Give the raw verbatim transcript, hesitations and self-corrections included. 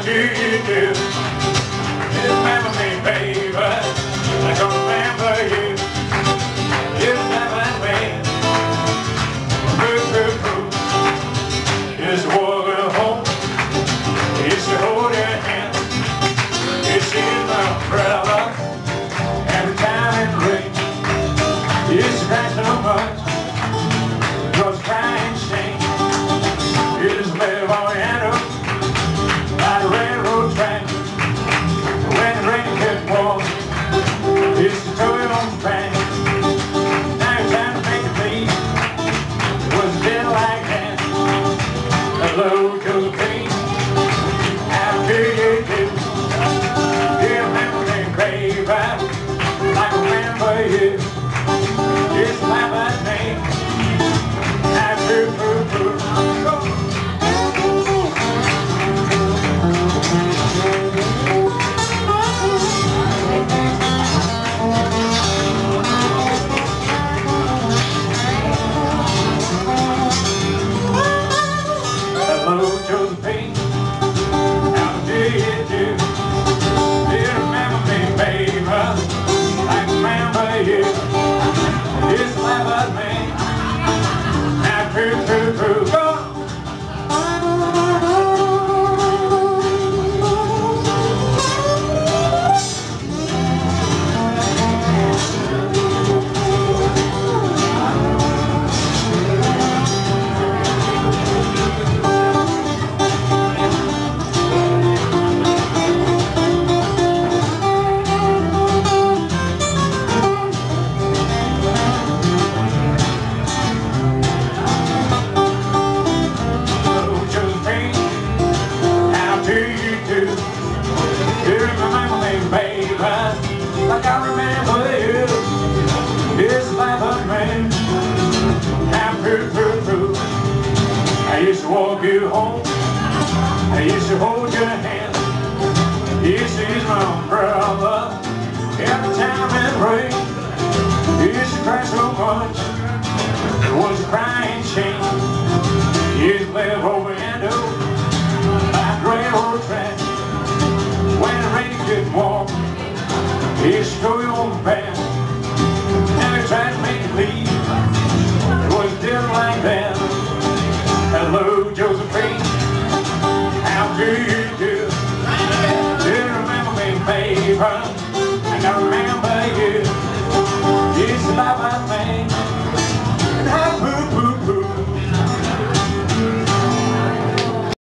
do you do? You remember me, baby, like I remember you. You remember me. Boo, boo, boo. Just walking home. Used to hold your hand. You see my umbrella every time it rains. You used to cry so much. It was crying shame. You just live on the end of by the railroad track. When the rain kept walking, you used to tow it on the back. Now you're trying to make it leave. It was a deal like that. Hello, Josephine. How do you do? Do you remember me, baby? Like I remember you. Just laugh at me. How do you do? Josephine, how do you do? Do you remember me, baby? I remember you. Just laugh at me. Now, true, true, true, go! Like I remember you, this life of man. Now, prove, prove, prove. I used to walk you home. I used to hold your hand. You used to use my umbrella every time it rained. You used to cry so much. It was a crying shame. You used to live over and over by the railroad track. When the rain could walk, he used to throw you on the back. And he tried to make you leave. It was just like that. Hello, Josephine. How do you do? Do you remember me, baby? I got